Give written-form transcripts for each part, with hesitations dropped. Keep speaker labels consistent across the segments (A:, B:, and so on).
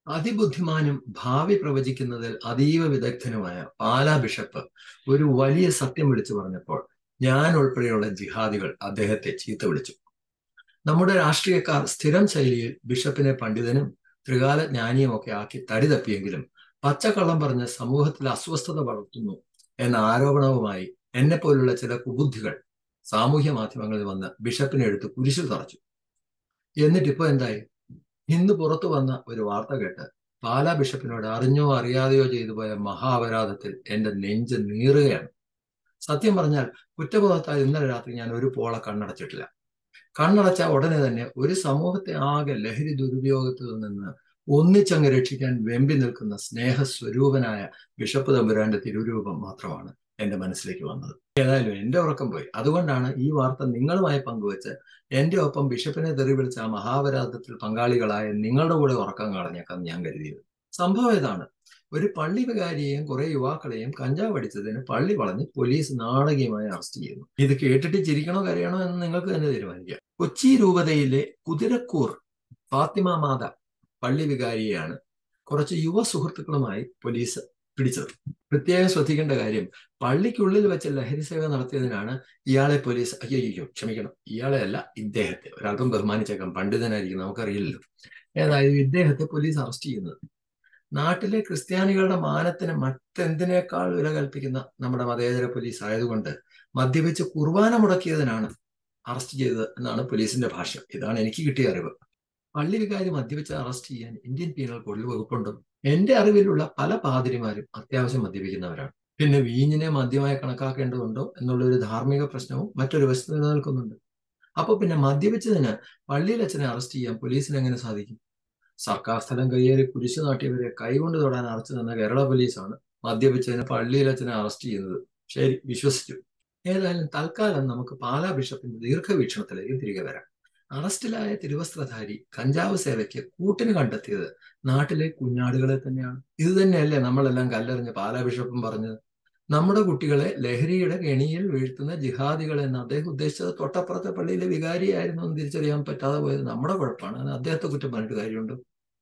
A: അതിബുദ്ധിമാനും ഭാവി പ്രവചിക്കുന്നതിൽ അതീവ വിദഗ്ധനുമായ പാലാ ബിഷപ്പ് ഒരു വലിയ സത്യം വിളിച്ചു പറഞ്ഞപ്പോൾ ഞാൻ ഉൾപ്പെടെയുള്ള ജിഹാദികൾ അദ്ദേഹത്തെ ചീത്ത വിളിച്ചു. നമ്മുടെ രാഷ്ട്രീയക്കാർ സ്ഥിരം ശൈലിയിൽ ബിഷപ്പിനെ പണ്ഡിതനും ത്രികാല ജ്ഞാനിയും ഒക്കെ ആക്കി തടി തപ്പിയെങ്കിലും പച്ചക്കള്ളം പറഞ്ഞ് സമൂഹത്തിൽ അസ്വസ്ഥത വളർത്തുന്നു എന്ന ആരോപണവുമായി എന്നെ പോലുള്ള ചില കുബുദ്ധികൾ സാമൂഹ്യ മാധ്യമങ്ങളിൽ വന്ന് ബിഷപ്പിനെ എടുത്ത് കുരിശിൽ തറച്ചു. എന്നിട്ടിപ്പോ എന്തായി? ഇന്ന് പുറത്തു വന്ന ഒരു വാർത്ത കേട്ട് പാലാ ബിഷപ്പിനോട് അറിഞ്ഞോ അറിയാതെയോ ചെയ്തു പോയ മഹാ അപരാധത്തിൽ എന്റെ നെഞ്ച് നീറുകയാണ്. സത്യം പറഞ്ഞാൽ കുറ്റബോധത്താൽ ഇന്നലെ രാത്രി ഞാൻ ഒരു പോള കണ്ണടച്ചിട്ടില്ല. കണ്ണടച്ച ഉടനെ തന്നെ ഒരു സമൂഹത്തെ ആകെ ലഹരി ദുരുപയോഗത്തിൽ നിന്ന് ഒന്നിച്ചങ്ങ് രക്ഷിക്കാൻ വെമ്പി നിൽക്കുന്ന സ്നേഹസ്വരൂപനായ ബിഷപ്പ് തമ്പുരാന്റെ തിരുരൂപം മാത്രമാണ് എന്റെ മനസ്സിലേക്ക് വന്നത്. ഏതായാലും എന്റെ ഉറക്കം പോയി. അതുകൊണ്ടാണ് ഈ വാർത്ത നിങ്ങളുമായി പങ്കുവെച്ച് എന്റെ ഒപ്പം ബിഷപ്പിനെ തെറി വിളിച്ച ആ മഹാപരാധത്തിൽ പങ്കാളികളായ നിങ്ങളുടെ കൂടെ ഉറക്കം കളഞ്ഞേക്കാൻ ഞാൻ കരുതിയത്. സംഭവം ഇതാണ്: ഒരു പള്ളി വികാരിയെയും കുറെ യുവാക്കളെയും കഞ്ചാവ് അടിച്ചതിന് പള്ളി വളഞ്ഞ് പോലീസ് നാടകീയമായി അറസ്റ്റ് ചെയ്യുന്നു. ഇത് കേട്ടിട്ട് ചിരിക്കണോ കരയണോ എന്ന് നിങ്ങൾക്ക് തന്നെ തീരുമാനിക്കാം. കൊച്ചി രൂപതയിലെ കുതിരക്കൂർ ഫാത്തിമ മാത പള്ളി വികാരിയെയാണ് കുറച്ച് യുവ സുഹൃത്തുക്കളുമായി പോലീസ് പിടിച്ചത്. പ്രത്യേകം ശ്രദ്ധിക്കേണ്ട കാര്യം, പള്ളിക്കുള്ളിൽ വെച്ച് ലഹരി സേവ നടത്തിയതിനാണ് ഇയാളെ പോലീസ് ക്ഷമിക്കണം, ഇയാളെ അല്ല, ഇദ്ദേഹത്തെ, ഒരല്പം ബഹുമാനിച്ചേക്കാം, പണ്ഡിതനായിരിക്കും, നമുക്കറിയില്ലല്ലോ. ഏതായാലും ഇദ്ദേഹത്തെ പോലീസ് അറസ്റ്റ് ചെയ്യുന്നത് നാട്ടിലെ ക്രിസ്ത്യാനികളുടെ മാനത്തിന് മറ്റെന്തിനേക്കാൾ വില കൽപ്പിക്കുന്ന നമ്മുടെ മതേതര പോലീസ് ആയതുകൊണ്ട് മദ്യപിച്ച് കുർബാന മുടക്കിയതിനാണ് അറസ്റ്റ് ചെയ്തത് എന്നാണ് പോലീസിന്റെ ഭാഷ്യം. ഇതാണ് എനിക്ക് കിട്ടിയ അറിവ്. പള്ളി വികാരി മദ്യപിച്ച് അറസ്റ്റ് ചെയ്യാൻ ഇന്ത്യൻ പീനൽ കോഡിൽ വകുപ്പുണ്ടോ? എന്റെ അറിവിലുള്ള പല പാതിരിമാരും അത്യാവശ്യം മദ്യപിക്കുന്നവരാണ്. പിന്നെ വീഞ്ഞിനെ മദ്യമായി കണക്കാക്കേണ്ടതുണ്ടോ എന്നുള്ള ഒരു ധാർമ്മിക പ്രശ്നവും മറ്റൊരു വശത്ത് നിലനിൽക്കുന്നുണ്ട്. അപ്പൊ പിന്നെ മദ്യപിച്ചതിന് പള്ളിയിൽ അച്ഛനെ അറസ്റ്റ് ചെയ്യാൻ പോലീസിന് എങ്ങനെ സാധിക്കും? സർക്കാർ സ്ഥലം കയ്യേറി കുരിശു നാട്ടിയവരെ കൈകൊണ്ട് തൊടാൻ അറച്ചു നിന്ന കേരള പോലീസാണ് മദ്യപിച്ചതിന് പള്ളിയിൽ അച്ഛനെ അറസ്റ്റ് ചെയ്യുന്നത്. ശരി, വിശ്വസിച്ചു. ഏതായാലും തൽക്കാലം നമുക്ക് പാലാ ബിഷപ്പിന്റെ ദീർഘവീക്ഷണത്തിലേക്ക് തിരികെ വരാം. അറസ്റ്റിലായ തിരുവസ്ത്രധാരി കഞ്ചാവ് സേവയ്ക്ക് കൂട്ടിന് കണ്ടെത്തിയത് നാട്ടിലെ കുഞ്ഞാടുകളെ തന്നെയാണ്. ഇത് തന്നെയല്ലേ നമ്മളെല്ലാം കല്ലെറിഞ്ഞ് പാലാ ബിഷപ്പും പറഞ്ഞത്? നമ്മുടെ കുട്ടികളെ ലഹരിയുടെ കെണിയിൽ വീഴ്ത്തുന്ന ജിഹാദികൾ എന്ന് അദ്ദേഹം ഉദ്ദേശിച്ചത് തൊട്ടപ്പുറത്തെ പള്ളിയിലെ വികാരിയായിരുന്നു എന്ന് തിരിച്ചറിയാൻ പറ്റാതെ പോയത് നമ്മുടെ കുഴപ്പമാണ്. അത് അദ്ദേഹത്തെ കുറ്റം പറഞ്ഞിട്ട് കാര്യമുണ്ട്?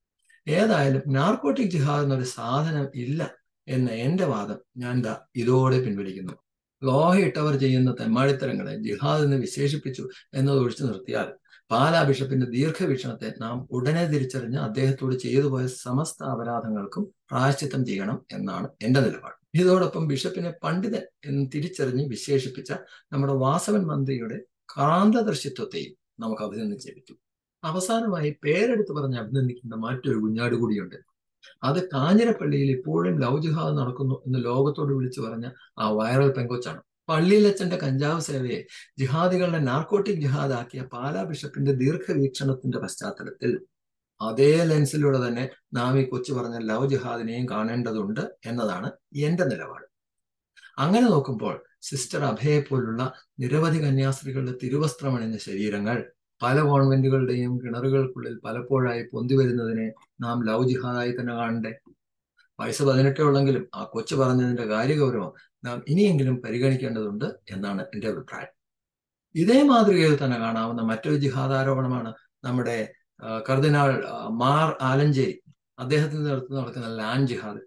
A: ഏതായാലും നാർക്കോട്ടിക് ജിഹാദ് എന്നൊരു സാധനം ഇല്ല എന്ന എന്റെ വാദം ഞാൻ ഇതോടെ പിൻവലിക്കുന്നു. ലോഹയിട്ടവർ ചെയ്യുന്ന തെമ്മാടിത്തരങ്ങളെ ജിഹാദ് എന്ന് വിശേഷിപ്പിച്ചു എന്നത് ഒഴിച്ചു നിർത്തിയാൽ പാലാ ബിഷപ്പിന്റെ ദീർഘവീക്ഷണത്തെ നാം ഉടനെ തിരിച്ചറിഞ്ഞ് അദ്ദേഹത്തോട് ചെയ്തു പോയ സമസ്ത അപരാധങ്ങൾക്കും പ്രായശ്ചിത്തം ചെയ്യണം എന്നാണ് എന്റെ നിലപാട്. ഇതോടൊപ്പം ബിഷപ്പിനെ പണ്ഡിതൻ എന്ന് തിരിച്ചറിഞ്ഞ് വിശേഷിപ്പിച്ച നമ്മുടെ വാസവൻ മന്ത്രിയുടെ കാന്തദർശിത്വത്തെയും നമുക്ക് അഭിനന്ദിച്ചേ പറ്റൂ. അവസാനമായി പേരെടുത്ത് പറഞ്ഞ് അഭിനന്ദിക്കുന്ന മറ്റൊരു കുഞ്ഞാട് കൂടിയുണ്ട്. അത് കാഞ്ഞിരപ്പള്ളിയിൽ ഇപ്പോഴും ലവ് ജിഹാദ് നടക്കുന്നു എന്ന് ലോകത്തോട് വിളിച്ചു പറഞ്ഞ ആ വൈറൽ പെങ്കൊച്ചാണ്. പള്ളിയിലച്ഛന്റെ കഞ്ചാവ് സേവയെ ജിഹാദികളുടെ നാർക്കോട്ടിക് ജിഹാദ് ആക്കിയ പാലാ ബിഷപ്പിന്റെ ദീർഘവീക്ഷണത്തിന്റെ പശ്ചാത്തലത്തിൽ അതേ ലെൻസിലൂടെ തന്നെ നാം ഈ കൊച്ചു പറഞ്ഞ ലവ് ജിഹാദിനെയും കാണേണ്ടതുണ്ട് എന്നതാണ് എന്റെ നിലപാട്. അങ്ങനെ നോക്കുമ്പോൾ സിസ്റ്റർ അഭയെ പോലുള്ള നിരവധി കന്യാസ്ത്രീകളുടെ തിരുവസ്ത്രമണിഞ്ഞ ശരീരങ്ങൾ പല കോൺവെന്റുകളുടെയും കിണറുകൾക്കുള്ളിൽ പലപ്പോഴായി പൊന്തി വരുന്നതിനെ നാം ലവ് ജിഹാദായി തന്നെ കാണണ്ടേ? വയസ്സ് 18 ഉള്ളെങ്കിലും ആ കൊച്ചു പറഞ്ഞതിന്റെ കാര്യഗൗരവം നാം ഇനിയെങ്കിലും പരിഗണിക്കേണ്ടതുണ്ട് എന്നാണ് എന്റെ അഭിപ്രായം. ഇതേ മാതൃകയിൽ തന്നെ കാണാവുന്ന മറ്റൊരു ജിഹാദ് ആരോപണമാണ് നമ്മുടെ കർദിനാൾ മാർ ആലഞ്ചേരി അദ്ദേഹത്തിന്റെ നേതൃത്വത്തിൽ നടക്കുന്ന ലാൻഡ് ജിഹാദ്.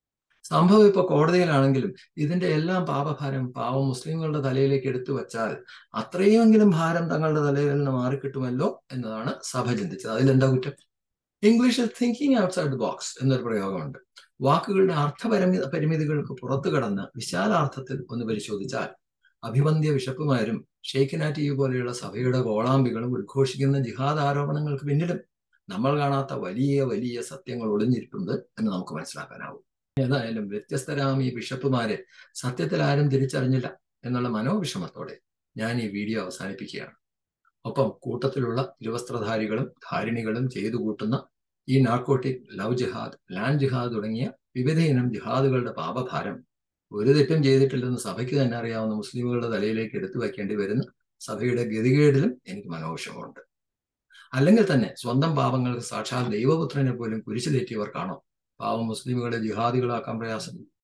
A: സംഭവം ഇപ്പൊ കോടതിയിലാണെങ്കിലും ഇതിന്റെ എല്ലാം പാപഭാരം പാവം മുസ്ലിങ്ങളുടെ തലയിലേക്ക് എടുത്തു വച്ചാൽ അത്രയുമെങ്കിലും ഭാരം തങ്ങളുടെ തലയിൽ നിന്ന് മാറിക്കിട്ടുമല്ലോ എന്നതാണ് സഭ ചിന്തിച്ചത്. അതിലെന്താ കുറ്റം? ഇംഗ്ലീഷിൽ തിങ്കിങ് ഔട്ട്സൈഡ് ദ ബോക്സ് എന്നൊരു പ്രയോഗമുണ്ട്. വാക്കുകളുടെ പരിമിതികൾക്ക് പുറത്തു കടന്ന് വിശാലാർത്ഥത്തിൽ ഒന്ന് പരിശോധിച്ചാൽ അഭിവന്ദ്യ ബിഷപ്പുമാരും ഷെയ്ഖിനാറ്റിയു പോലെയുള്ള സഭയുടെ കോളാമ്പികളും ഉദ്ഘോഷിക്കുന്ന ജിഹാദ് ആരോപണങ്ങൾക്ക് പിന്നിലും നമ്മൾ കാണാത്ത വലിയ വലിയ സത്യങ്ങൾ ഒളിഞ്ഞിരിപ്പുണ്ട് എന്ന് നമുക്ക് മനസ്സിലാക്കാനാവും. ഏതായാലും വ്യത്യസ്തരാം ഈ ബിഷപ്പുമാരെ സത്യത്തിൽ ആരും തിരിച്ചറിഞ്ഞില്ല എന്നുള്ള മനോവിഷമത്തോടെ ഞാൻ ഈ വീഡിയോ അവസാനിപ്പിക്കുകയാണ്. ഒപ്പം കൂട്ടത്തിലുള്ള ഇരുവസ്ത്രധാരികളും ധാരിണികളും ചെയ്തു കൂട്ടുന്ന ഈ narcotic, love jihad, land jihad തുടങ്ങിയ വിവിധ ഇനം ജിഹാദുകളുടെ പാപഭാരം ഒരു തെറ്റും ചെയ്തിട്ടില്ലെന്ന് സഭയ്ക്ക് തന്നെ അറിയാവുന്ന മുസ്ലിമുകളുടെ തലയിലേക്ക് എടുത്തു വയ്ക്കേണ്ടി വരുന്ന സഭയുടെ ഗതികേടിലും എനിക്ക് മനോവിഷമമുണ്ട്. അല്ലെങ്കിൽ തന്നെ സ്വന്തം പാപങ്ങൾക്ക് സാക്ഷാൽ ദൈവപുത്രനെ പോലും കുരിശിലേറ്റിയവർക്കാണോ പാവം മുസ്ലിമുകളെ ജിഹാദികളാക്കാൻ പ്രയാസം?